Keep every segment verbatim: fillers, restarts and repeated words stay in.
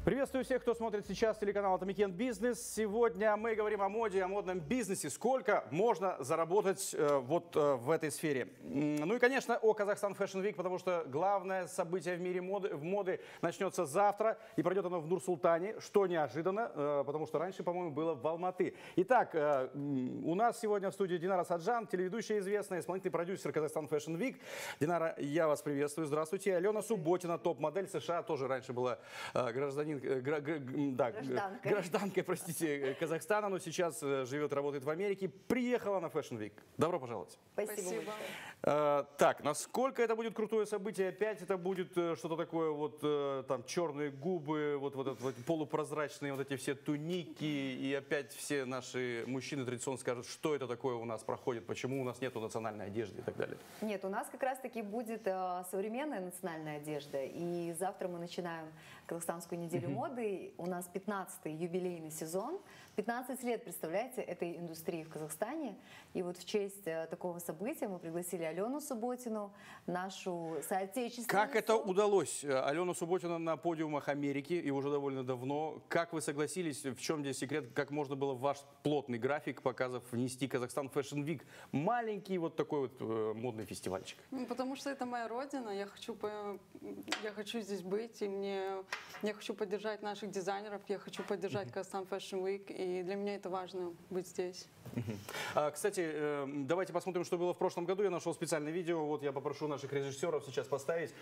Приветствую всех, кто смотрит сейчас телеканал Atomic Business. Сегодня мы говорим о моде, о модном бизнесе. Сколько можно заработать э, вот э, в этой сфере. Ну и, конечно, о Казахстан Fashion Week, потому что главное событие в мире моды, в моды начнется завтра. И пройдет оно в Нур-Султане, что неожиданно, э, потому что раньше, по-моему, было в Алматы. Итак, э, у нас сегодня в студии Динара Саджан, телеведущая известная, исполнительный продюсер Казахстан Fashion Week. Динара, я вас приветствую. Здравствуйте. Алена Субботина, топ-модель США, тоже раньше была э, гражданин Да, гражданкой. гражданкой, простите, Казахстана, но сейчас живет, работает в Америке. Приехала на Fashion Week. Добро пожаловать. Спасибо. Спасибо. А, так, насколько это будет крутое событие? Опять это будет что-то такое, вот там черные губы, вот, вот, вот полупрозрачные вот эти все туники, и опять все наши мужчины традиционно скажут, что это такое у нас проходит, почему у нас нету национальной одежды и так далее. Нет, у нас как раз-таки будет э, современная национальная одежда. И завтра мы начинаем Казахстанскую неделю mm-hmm. моды. У нас пятнадцатый юбилейный сезон. пятнадцать лет, представляете, этой индустрии в Казахстане. И вот в честь э, такого события мы пригласили Алену Субботину, нашу соотечественницу. Как это удалось? Алена Субботина на подиумах Америки, и уже довольно давно. Как вы согласились? В чем здесь секрет? Как можно было в ваш плотный график показов внести Казахстан Fashion Week? Маленький вот такой вот э, модный фестивальчик. Потому что это моя родина. Я хочу, по... я хочу здесь быть, и мне... я хочу поддержать наших дизайнеров, я хочу поддержать Казахстан Fashion Week, и для меня это важно быть здесь. А, кстати, давайте посмотрим, что было в прошлом году. Я нашел специальное видео, вот я попрошу наших режиссеров сейчас поставить.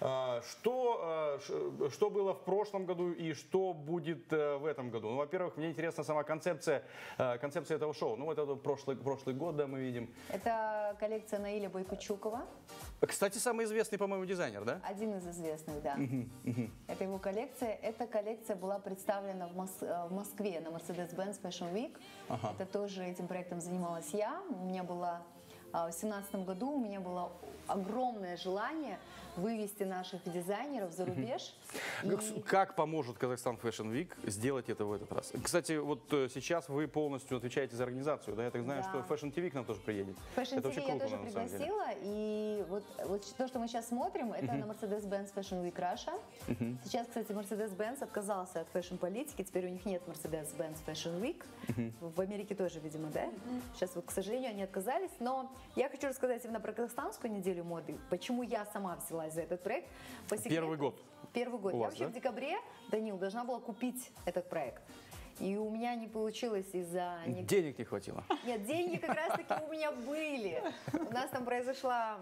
Что, что было в прошлом году и что будет в этом году? Ну, во-первых, мне интересна сама концепция, концепция этого шоу. Ну, это прошлый, прошлый год, да, мы видим. Это коллекция Наиля Байкучукова. Кстати, самый известный, по-моему, дизайнер, да? Один из известных, да. Uh-huh, uh-huh. Это его коллекция. Эта коллекция была представлена в, Мос... в Москве на Mercedes-Benz Fashion Week. Uh-huh. Это тоже этим проектом занималась я. У меня было в две тысячи семнадцатом году у меня было огромное желание вывести наших дизайнеров за рубеж. И... Как поможет Казахстан Fashion Week сделать это в этот раз? Кстати, вот сейчас вы полностью отвечаете за организацию, да? Я так знаю, да. что Fashion ти ви к нам тоже приедет. Fashion это ти ви очень круто, я тоже пригласила, и вот, вот то, что мы сейчас смотрим, это uh-huh. на Mercedes-Benz Fashion Week Russia. Uh-huh. Сейчас, кстати, Mercedes-Benz отказался от фэшн-политики, теперь у них нет Mercedes-Benz Fashion Week. Uh-huh. В Америке тоже, видимо, да? Uh-huh. Сейчас вот, к сожалению, они отказались, но я хочу рассказать именно про Казахстанскую неделю моды, почему я сама взялась за этот проект. По секрету, Первый год. Первый год. У я вас, вообще да? в декабре, Данил, должна была купить этот проект. И у меня не получилось из-за... Денег не хватило? Нет, деньги как раз-таки у меня были. У нас там произошла,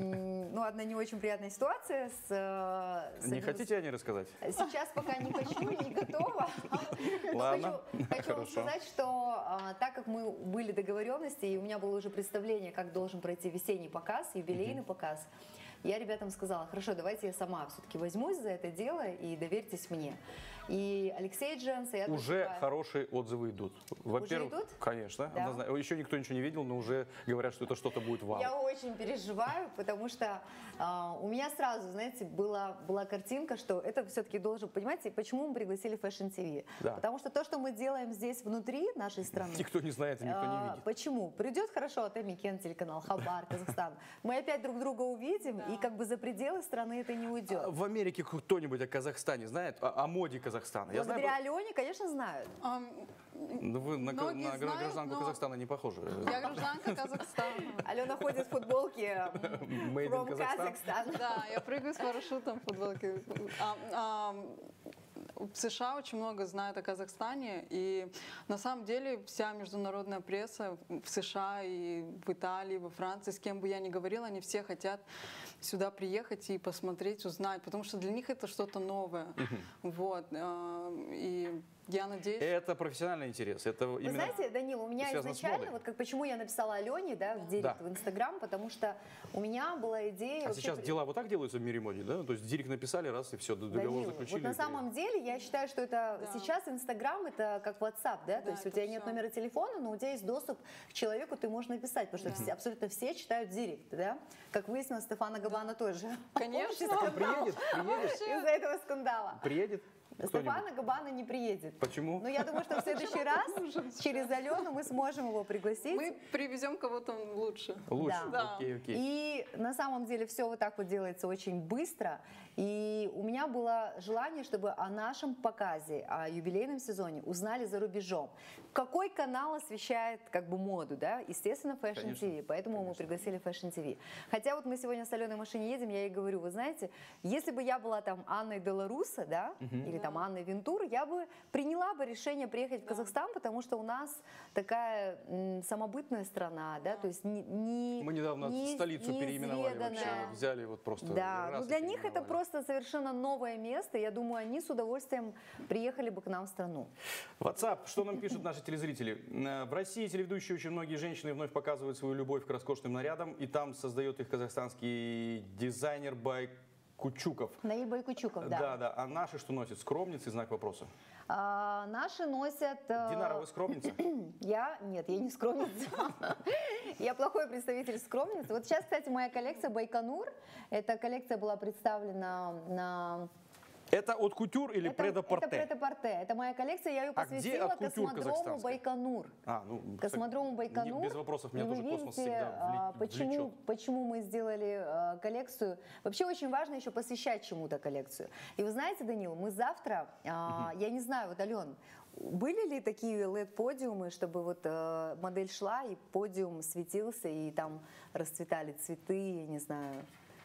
ну, одна не очень приятная ситуация с... с не одним... хотите о ней рассказать? Сейчас пока не хочу, не готова. Ладно, Хочу, хочу вам сказать, что а, так как мы были договоренности, и у меня было уже представление, как должен пройти весенний показ, юбилейный uh-huh. показ, я ребятам сказала, хорошо, давайте я сама все-таки возьмусь за это дело и доверьтесь мне. И Алексей Дженс... Я уже такая... хорошие отзывы идут. Во-первых, идут? Конечно. Да. Однозначно. Еще никто ничего не видел, но уже говорят, что это что-то будет вау. Я очень переживаю, потому что а, у меня сразу, знаете, была, была картинка, что это все-таки должен... Понимаете, почему мы пригласили Fashion ти ви? Да. Потому что то, что мы делаем здесь внутри нашей страны... Никто не знает и никто а, не видит. Почему? Придет хорошо Atomic, телеканал, Хабар, Казахстан. Мы опять друг друга увидим, да. и как бы за пределы страны это не уйдет. А в Америке кто-нибудь о Казахстане знает? О, о моде Казахстана? Я Благодаря знаю... Алене, конечно, знают. Um, ну, вы на, на знают, гражданку но... Казахстана не похожи. Я гражданка Казахстана. Алена ходит в футболке from Kazakhstan. Да, я прыгаю с парашютом в футболке. А, а, в США очень много знают о Казахстане, и на самом деле вся международная пресса в США и в Италии, во Франции, с кем бы я ни говорила, они все хотят сюда приехать и посмотреть, узнать, потому что для них это что-то новое. Вот. И я надеюсь... Это профессиональный интерес. Это Вы именно знаете, Данил, у меня изначально, вот как почему я написала Алене, да, в директ, да. в Инстаграм, потому что у меня была идея... А сейчас при... дела вот так делаются в мире моды, да? То есть директ написали, раз, и все, договор Данил, заключили. Вот на самом деле я считаю, что это да. сейчас Инстаграм это как WhatsApp, да? да То есть у тебя все. нет номера телефона, но у тебя есть доступ к человеку, ты можешь написать, потому что да. все, абсолютно все читают директ, да? Как выяснилось, Стефана Габана тоже. Конечно. Он приедет, приедет. Из-за этого скандала. Приедет? Стефано Габбана не приедет. Почему? Но я думаю, что в следующий раз через Алену мы сможем его пригласить. Мы привезем кого-то лучше. Лучше? Да. Окей, окей. И на самом деле все вот так вот делается очень быстро. И у меня было желание, чтобы о нашем показе, о юбилейном сезоне узнали за рубежом. Какой канал освещает как бы моду, да? Естественно, Fashion ти ви. Поэтому Конечно. мы пригласили Fashion ти ви. Хотя вот мы сегодня с Аленой в машине едем, я ей говорю, вы знаете, если бы я была там Анной Деларуссо, да, угу. или там Анной Вентур, я бы приняла бы решение приехать в Казахстан, потому что у нас такая м, самобытная страна, да, то есть не, не Мы недавно не, столицу переименовали вообще, взяли вот просто. Да, но для них это просто совершенно новое место. Я думаю, они с удовольствием приехали бы к нам в страну. WhatsApp, что нам пишут наши телезрители? В России телеведущие очень многие женщины вновь показывают свою любовь к роскошным нарядам, и там создает их казахстанский дизайнер Байкучуков. Наиль Байкучуков, да. Да, да. А наши что носят? Скромницы, знак вопроса. А, наши носят... Динара, вы скромница? Я? Нет, я не скромница. Я плохой представитель скромницы. Вот сейчас, кстати, моя коллекция Байконур. Эта коллекция была представлена на... Это от кутюр или это, Прет-а-Порте? Это Прет-а-Порте. Это моя коллекция, я ее А где посвятила от кутюр космодрому Байконур. А, ну, Космодрому Байконур. Без вопросов, меня И тоже вы космос видите, всегда почему, влечет. почему мы сделали э, коллекцию. Вообще очень важно еще посвящать чему-то коллекцию. И вы знаете, Данил, мы завтра, э, я не знаю, вот, Ален, были ли такие эл и ди-подиумы, чтобы вот э, модель шла, и подиум светился, и там расцветали цветы, я не знаю...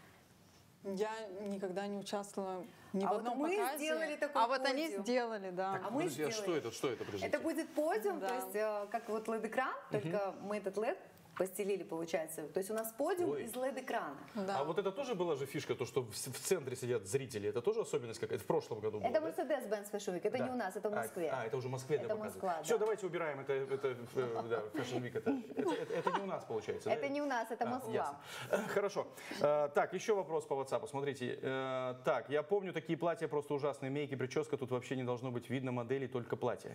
Я никогда не участвовала ни а в вот одном мы показе. сделали такой А вот подиум. они сделали, да. Так, а мы подожди, а сделали. что это? Что это, подождите? Это будет подиум, Да. то есть э, как вот эл и ди-экран, только мы этот эл и ди постелили, получается. То есть у нас подиум Ой. из эл и ди-экрана. Да. А вот это тоже была же фишка, то, что в, в центре сидят зрители. Это тоже особенность какая-то? В прошлом году было, Это да? Mercedes-Benz Fashion Week, это Да. не у нас, это в Москве. А, а, это уже в Москве, Это да, Москва, показывают. да. Все, давайте убираем, это, это, э, да, Fashion Week. Это, это, это, это не у нас, получается. Это да? не у нас, это А, Москва. ясно. Хорошо. Э, Так, еще вопрос по WhatsApp. Смотрите. Э, Так, я помню, такие платья просто ужасные. Мейки, прическа, тут вообще не должно быть видно модели, только платье.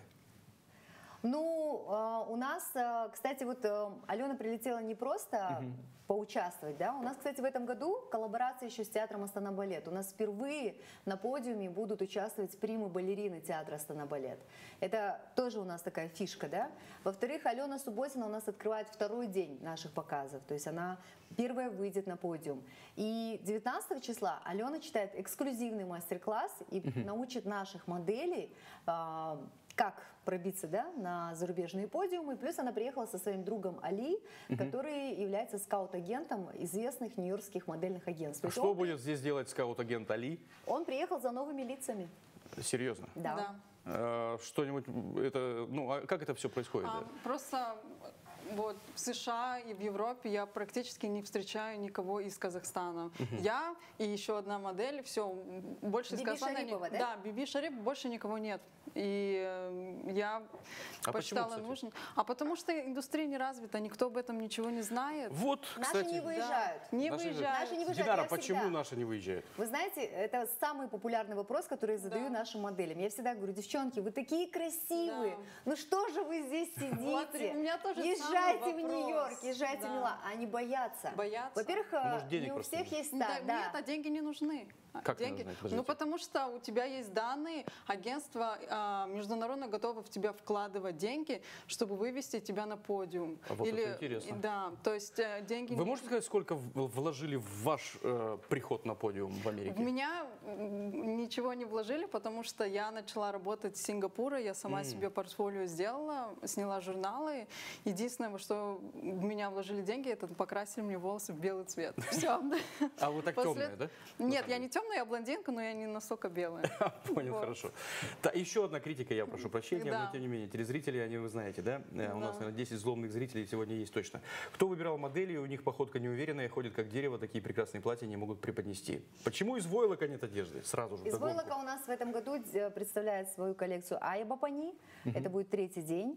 Ну, э, у нас, э, кстати, вот э, Алена прилетела не просто угу. поучаствовать, да, у нас, кстати, в этом году коллаборация еще с театром Астана Балет. У нас впервые на подиуме будут участвовать примы-балерины театра Астана Балет. Это тоже у нас такая фишка, да. Во-вторых, Алена Субботина у нас открывает второй день наших показов, то есть она первая выйдет на подиум. И девятнадцатого числа Алена читает эксклюзивный мастер-класс и угу. научит наших моделей, э, как пробиться, да, на зарубежные подиумы. Плюс она приехала со своим другом Али, угу. который является скаут-агентом известных нью-йоркских модельных агентств. А что он, будет здесь делать скаут-агент Али? Он приехал за новыми лицами. Серьезно? Да. Да. А, что-нибудь, это, ну, а как это все происходит? А, да? Просто вот в США и в Европе я практически не встречаю никого из Казахстана. Uh-huh. Я и еще одна модель, все, больше из Биби Казахстана. Шарипова, да? Да, Биби Шарип, больше никого нет. И э, я а посчитала почему, нужно. А потому что индустрия не развита, никто об этом ничего не знает. Вот, Наши кстати. не выезжают. Да, не Наши выезжают. Наши не выезжают. Динара, Я почему всегда... наши не выезжают? Вы знаете, это самый популярный вопрос, который я задаю Да. нашим моделям. Я всегда говорю, девчонки, вы такие красивые, Да. ну что же вы здесь сидите? Вот, у меня тоже Езжайте самый в вопрос. Нью-Йорк, езжайте Да. в Милан. Они боятся. Боятся. Во-первых, Может, денег не у просто всех нет? есть Да, да, да. Нет, а деньги не нужны. Как не деньги? нужны? Подождите. Ну, потому что у тебя есть данные, агентство а, международно готово в тебя вкладывать деньги, чтобы вывести тебя на подиум. А вот это интересно. Да, то есть э, деньги... Вы можете сказать, сколько в- вложили в ваш э, приход на подиум в Америке? В меня м, ничего не вложили, потому что я начала работать с Сингапура, я сама М. себе портфолио сделала, сняла журналы. Единственное, во что в меня вложили деньги, это покрасили мне волосы в белый цвет. Все. А вы так После- темная, да? Нет, я не темная, я блондинка, но я не настолько белая. Понял, Вот. хорошо. Да, еще одна критика, я прошу прощения, Да. но тем не менее, телезрители, они, вы знаете, да? Э, У нас, Да. наверное, десять злобных зрителей сегодня есть точно. Кто выбирал модели, у них походка неуверенная, ходит как дерево, такие прекрасные платья не могут преподнести. Почему из войлока нет одежды? Сразу же. Из вдогонку. войлока у нас в этом году э, представляет свою коллекцию Ая Бапани. Это будет третий день.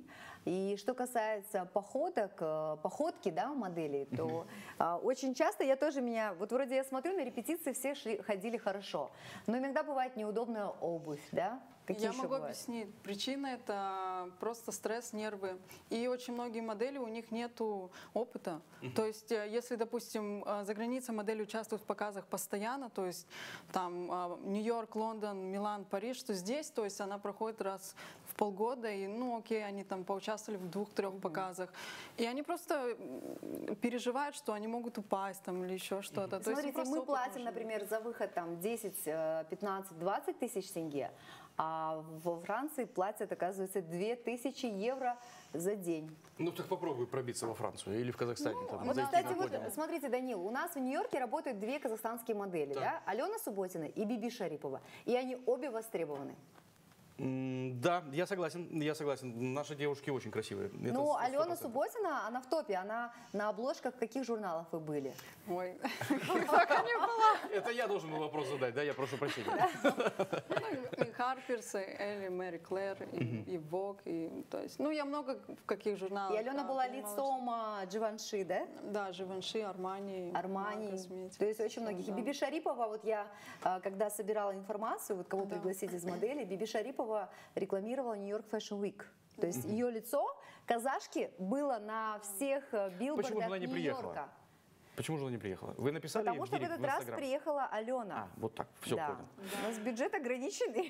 И что касается походок, э, походки, да, моделей, то а, очень часто я тоже меня, вот вроде я смотрю на репетиции, все шли, ходили хорошо, но иногда бывает неудобная обувь, да? Какие Я еще могу бывают? объяснить. Причина это просто стресс, нервы. И очень многие модели, у них нету опыта. То есть, э, если, допустим, э, за границей модель участвует в показах постоянно, то есть там э, Нью-Йорк, Лондон, Милан, Париж, то здесь, то есть она проходит раз в полгода, и ну окей, они там поучаствовали в двух-трех показах. И они просто м, переживают, что они могут упасть там или еще что-то. То есть Смотрите, просто мы опыт платим, нужен. например, за выход там десять, пятнадцать, двадцать тысяч тенге, а во Франции платят, оказывается, две тысячи евро за день. Ну так попробуй пробиться во Францию или в Казахстане. там, Вот, зайти кстати, на вот, подиум. смотрите, Данил, у нас в Нью-Йорке работают две казахстанские модели, Так. да? Алена Субботина и Биби Шарипова. И они обе востребованы. М, Да, я согласен, я согласен. Наши девушки очень красивые. Это Ну, сто Алена процентов. Субботина, она в топе, она на обложках каких журналов вы были? Ой. Это я должен был вопрос задать, да? Я прошу прощения. И Харперс, и Элли, Мэри Клэр, и, и Vogue, и, то есть, ну, я много в каких журналах. И Алена да, была принимала лицом а, Givenchy, да? участие. Да, Живанши, Армани. Армани, Косметика. то есть очень многих. И Да. Биби Шарипова, вот я, а, когда собирала информацию, вот кого Да. пригласить из моделей, Биби Шарипова рекламировала Нью-Йорк Fashion Week. То есть ее лицо, казашки, было на всех э, билбордах Почему же она не приехала? Нью-Йорка. Почему же она не приехала? Вы написали ей Потому в что в директ, этот в раз Инстаграм? приехала Алена. А, вот так, все Да. понял. У нас бюджет ограниченный.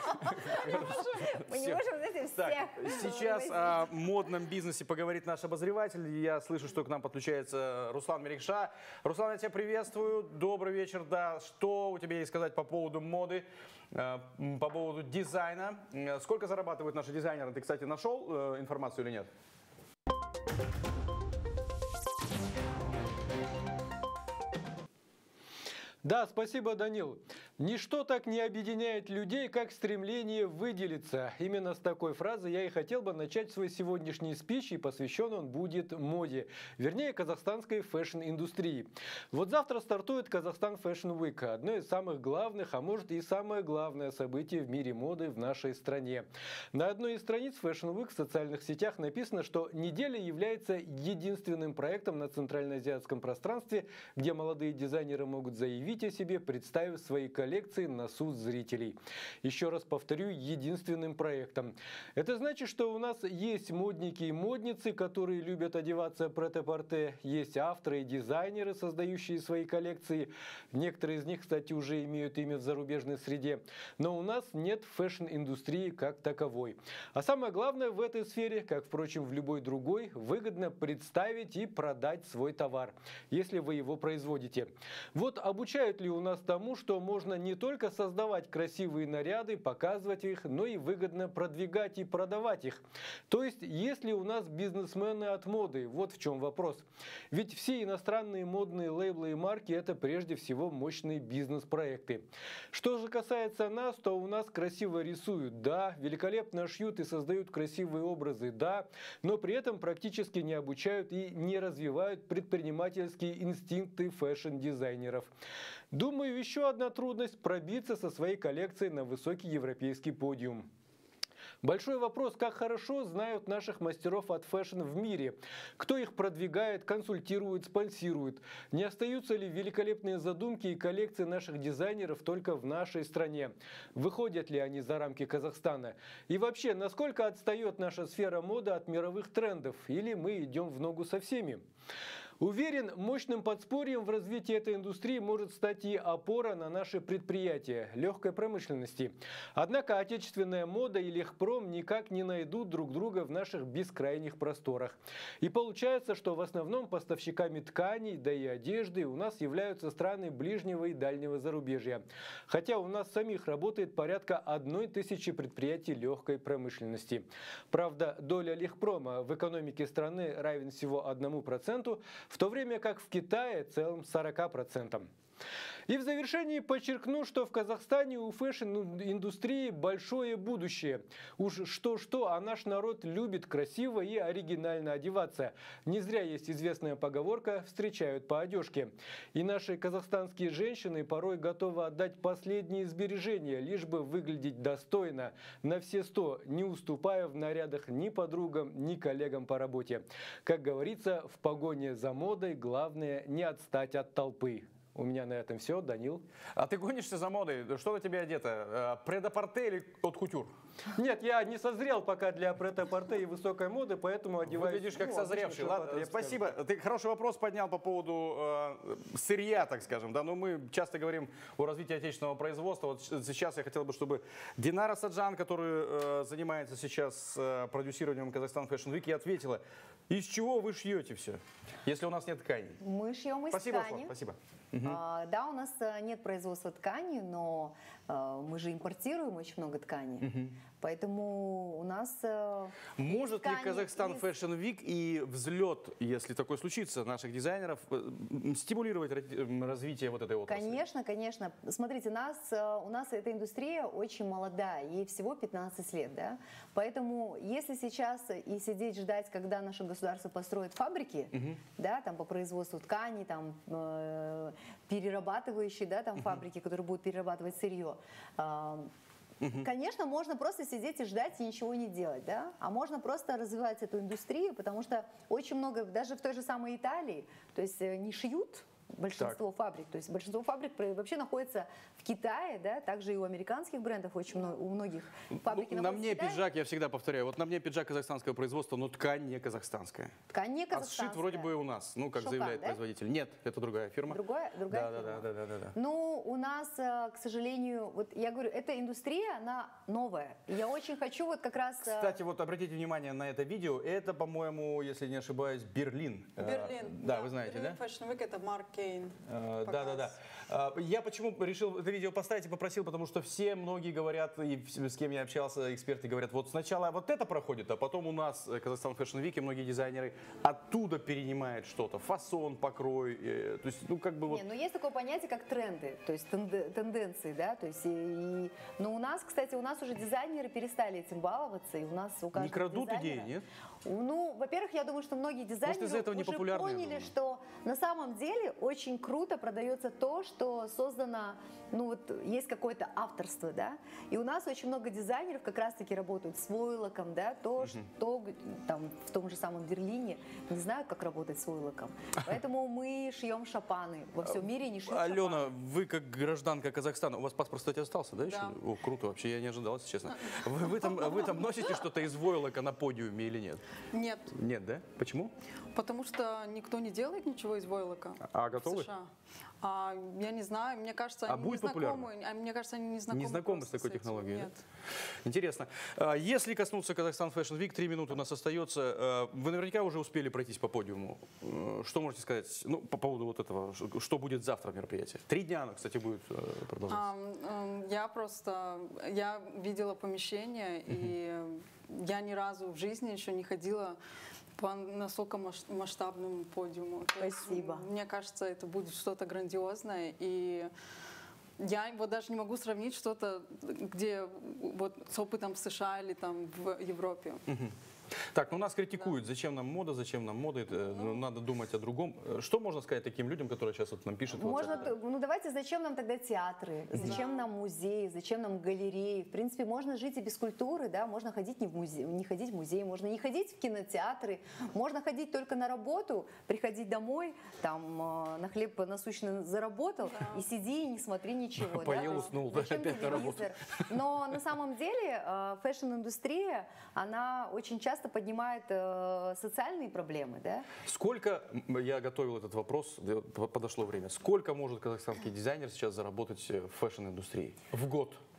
Мы не Всё. можем этим Так, всех. сейчас о модном бизнесе поговорит наш обозреватель. Я слышу, что к нам подключается Руслан Мерекша. Руслан, я тебя приветствую. Добрый вечер. Да, что у тебя есть сказать по поводу моды, э, м, по поводу дизайна? Э, Сколько зарабатывают наши дизайнеры? Ты, кстати, нашел э, информацию или нет? Да, спасибо, Данил. Ничто так не объединяет людей, как стремление выделиться. Именно с такой фразы я и хотел бы начать свой сегодняшний спич, и посвящен он будет моде, вернее, казахстанской фэшн-индустрии. Вот завтра стартует Казахстан Fashion Week, одно из самых главных, а может и самое главное событие в мире моды в нашей стране. На одной из страниц Fashion Week в социальных сетях написано, что неделя является единственным проектом на центральноазиатском пространстве, где молодые дизайнеры могут заявить о себе, представив свои коллекции на суд зрителей. Еще раз повторю, единственным проектом. Это значит, что у нас есть модники и модницы, которые любят одеваться прет-а-порте, есть авторы и дизайнеры, создающие свои коллекции. Некоторые из них, кстати, уже имеют имя в зарубежной среде. Но у нас нет фэшн-индустрии как таковой. А самое главное в этой сфере, как, впрочем, в любой другой, выгодно представить и продать свой товар, если вы его производите. Вот обучают ли у нас тому, что можно не только создавать красивые наряды, показывать их, но и выгодно продвигать и продавать их. То есть, есть ли у нас бизнесмены от моды? Вот в чем вопрос. Ведь все иностранные модные лейблы и марки – это прежде всего мощные бизнес-проекты. Что же касается нас, то у нас красиво рисуют, да, великолепно шьют и создают красивые образы, да, но при этом практически не обучают и не развивают предпринимательские инстинкты фэшн-дизайнеров. Думаю, еще одна трудность – пробиться со своей коллекцией на высокий европейский подиум. Большой вопрос, как хорошо знают наших мастеров от фэшн в мире. Кто их продвигает, консультирует, спонсирует. Не остаются ли великолепные задумки и коллекции наших дизайнеров только в нашей стране? Выходят ли они за рамки Казахстана? И вообще, насколько отстает наша сфера моды от мировых трендов? Или мы идем в ногу со всеми? Уверен, мощным подспорьем в развитии этой индустрии может стать и опора на наши предприятия легкой промышленности. Однако отечественная мода и легпром никак не найдут друг друга в наших бескрайних просторах. И получается, что в основном поставщиками тканей, да и одежды у нас являются страны ближнего и дальнего зарубежья. Хотя у нас самих работает порядка одной тысячи предприятий легкой промышленности. Правда, доля легпрома в экономике страны равен всего одному проценту, в то время как в Китае целым сорока процентам. И в завершении подчеркну, что в Казахстане у фэшн-индустрии большое будущее. Уж что-что, а наш народ любит красиво и оригинально одеваться. Не зря есть известная поговорка «встречают по одежке». И наши казахстанские женщины порой готовы отдать последние сбережения, лишь бы выглядеть достойно, на все сто, не уступая в нарядах ни подругам, ни коллегам по работе. Как говорится, в погоне за модой главное не отстать от толпы. У меня на этом все. Данил. А ты гонишься за модой? Что на тебе одето? Прет-а-порте или от-кутюр? Нет, я не созрел пока для прет-а-порте и высокой моды, поэтому одеваюсь... Выглядишь как ну, созревший. Ладно, ширпотреб, спасибо. скажем. Ты хороший вопрос поднял по поводу э, сырья, так скажем. Да? Но мы часто говорим о развитии отечественного производства. Вот сейчас я хотел бы, чтобы Динара Саджан, которая э, занимается сейчас э, продюсированием Казахстан Fashion Week, ответила, из чего вы шьете все, если у нас нет тканей? Мы шьем из Спасибо, ткани. Флор, спасибо. А, да, у нас э, нет производства ткани, но э, мы же импортируем очень много ткани. Поэтому у нас... э, Может из ли ткани, Казахстан из- Fashion Week и взлет, если такое случится, наших дизайнеров, э, стимулировать ра- развитие вот этой отрасли? Конечно, конечно. Смотрите, нас, э, у нас эта индустрия очень молодая, ей всего пятнадцать лет, да? Поэтому если сейчас и сидеть ждать, когда наше государство построит фабрики, да, там по производству тканей, там э, перерабатывающие, да, там фабрики, которые будут перерабатывать сырье, э, конечно, можно просто сидеть и ждать и ничего не делать, да? А можно просто развивать эту индустрию, потому что очень много, даже в той же самой Италии, то есть э, не шьют большинство фабрик, то есть большинство фабрик про- вообще находится в Китае, да, также и у американских брендов очень много, у многих фабрики Ну, на находятся мне в Китае. пиджак, я всегда повторяю, вот на мне пиджак казахстанского производства, но ткань не казахстанская. Ткань не А сшит казахстанская. вроде бы у нас, ну, как Шелкан, заявляет да? производитель. Нет, это другая фирма. Другая, другая да, фирма. да, да, да, да, да. Ну, у нас, э, к сожалению, вот я говорю, эта индустрия, она новая. И я очень хочу вот как раз... э, Кстати, вот обратите внимание на это видео. Это, по-моему, если не ошибаюсь, Берлин. Э, Берлин. Да, вы знаете, Берлин да? Fashion Week это Марк Кейн. Э, Да, да, да. Э, Я почему решил это видео поставить и попросил, потому что все, многие говорят, и вс- с кем я общался, эксперты говорят, вот сначала вот это проходит, а потом у нас э, Казахстан Fashion Week, и многие дизайнеры оттуда перенимают что-то, фасон, покрой, э, то есть, ну, как бы вот... Не, ну есть такое понятие, как тренды, то есть тенде- тенденции, да, то есть, и, и- но у нас, кстати, у нас уже дизайнеры перестали этим баловаться, и у нас у каждого Не крадут дизайнера- идеи, нет? Ну, во-первых, я думаю, что многие дизайнеры из-за этого уже непопулярны, я поняли, думаю. что на самом деле очень круто продается то, что создано, ну вот есть какое-то авторство, да, и у нас очень много дизайнеров как раз-таки работают с войлоком, да, то, что г- там в том же самом Берлине не знают, как работать с войлоком, поэтому мы шьем шапаны, во всем мире не шьют Алена, шапаны. вы как гражданка Казахстана, у вас паспорт, кстати, остался, да, еще? Да. О, круто, вообще я не ожидал, если честно. Вы, вы там, вы там носите что-то из войлока на подиуме или нет? Нет, Нет, да? Почему? потому что никто не делает ничего из войлока. А в готовы? США. А, я не знаю, мне кажется, А они будет не популярно? знакомы. А мне кажется, они не знакомы. Не знакомы с просто такой этим. технологией, да? Нет. Интересно. А, Если коснуться Казахстан Fashion Week, три минуты у нас остается. А, Вы наверняка уже успели пройтись по подиуму. Э, Что можете сказать ну, по поводу вот этого? Ш- Что будет завтра в мероприятии? Три дня оно, кстати, будет э, продолжаться. А, м, я просто, я видела помещение, и я ни разу в жизни еще не ходила по настолько маш- масштабному подиуму. То есть, Спасибо. м, мне кажется, это будет что-то грандиозное, и я вот даже не могу сравнить что-то, где вот с опытом в США или там в Европе. Так, ну нас критикуют, зачем нам мода, зачем нам мода, это, ну, надо думать о другом. Э, Что можно сказать таким людям, которые сейчас вот нам пишут? в Можно, WhatsApp? ну давайте, зачем нам тогда театры, зачем нам музеи, зачем нам галереи? В принципе, можно жить и без культуры, да, можно ходить не в музей, не ходить в музей, можно не ходить в кинотеатры, можно ходить только на работу, приходить домой, там э, на хлеб насущный заработал и сиди и не смотри ничего. да, Поел, то есть уснул, да, зачем опять на работу. телевизор? Но на самом деле э, фэшн-индустрия, она очень часто поднимает э, социальные проблемы, да. Сколько, м, я готовил этот вопрос, да, п- подошло время, сколько может казахстанский дизайнер сейчас заработать э, в фэшн-индустрии в год?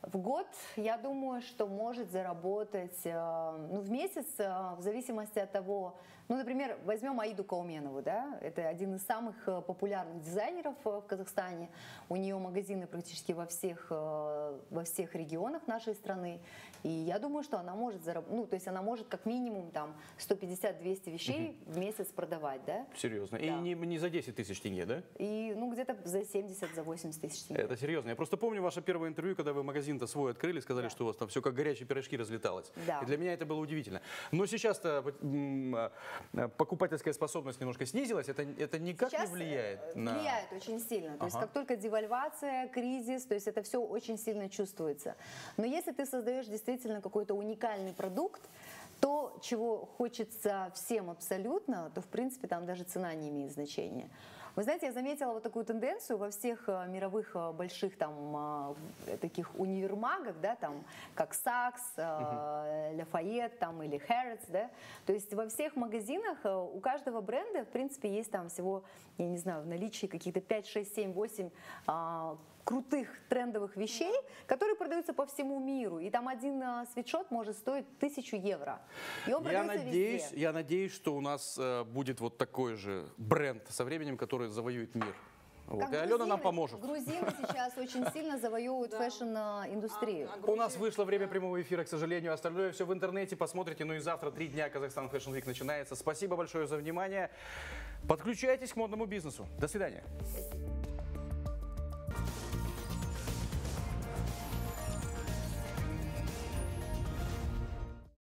В год, я думаю, что может заработать, э, ну, в месяц, э, в зависимости от того, ну, например, возьмем Аиду Кауменову, да, это один из самых э, популярных дизайнеров э, в Казахстане, у нее магазины практически во всех, э, во всех регионах нашей страны, и я думаю, что она может заработать, ну, то есть она может как минимум там сто пятьдесят - двести вещей в месяц продавать, да. Серьезно? И Да. не, не за десять тысяч тенге, да? И, ну, где-то за семьдесят - за восемьдесят тысяч тенге. Это серьезно. Я просто помню ваше первое интервью, когда вы магазин-то свой открыли, сказали, Да. что у вас там все как горячие пирожки разлеталось. Да. И для меня это было удивительно. Но сейчас-то м, э, покупательская способность немножко снизилась. Это, это никак Сейчас, не влияет э, на... влияет очень сильно. То есть Ага. как только девальвация, кризис, то есть это все очень сильно чувствуется. Но если ты создаешь действительно какой-то уникальный продукт, то, чего хочется всем абсолютно, то в принципе там даже цена не имеет значения. Вы знаете, я заметила вот такую тенденцию во всех э, мировых э, больших там э, таких универмагах, да, там как Сакс, э, Лафайет там или Harrods, да, то есть во всех магазинах э, у каждого бренда в принципе есть там всего, я не знаю, в наличии каких-то пять, шесть, семь, восемь а, крутых трендовых вещей, которые продаются по всему миру. И там один а, свитшот может стоить тысячу евро. И он Я продается надеюсь, везде. я надеюсь, что у нас э, будет вот такой же бренд со временем, который завоюет мир. Вот. Как И Алена нам грузины. поможет. Грузины сейчас очень сильно завоевывают Да. фэшн-индустрию. А- а У нас Грузия- вышло время прямого эфира, к сожалению. Остальное все в интернете. Посмотрите. Ну и завтра три дня Казахстан Fashion Week начинается. Спасибо большое за внимание. Подключайтесь к модному бизнесу. До свидания.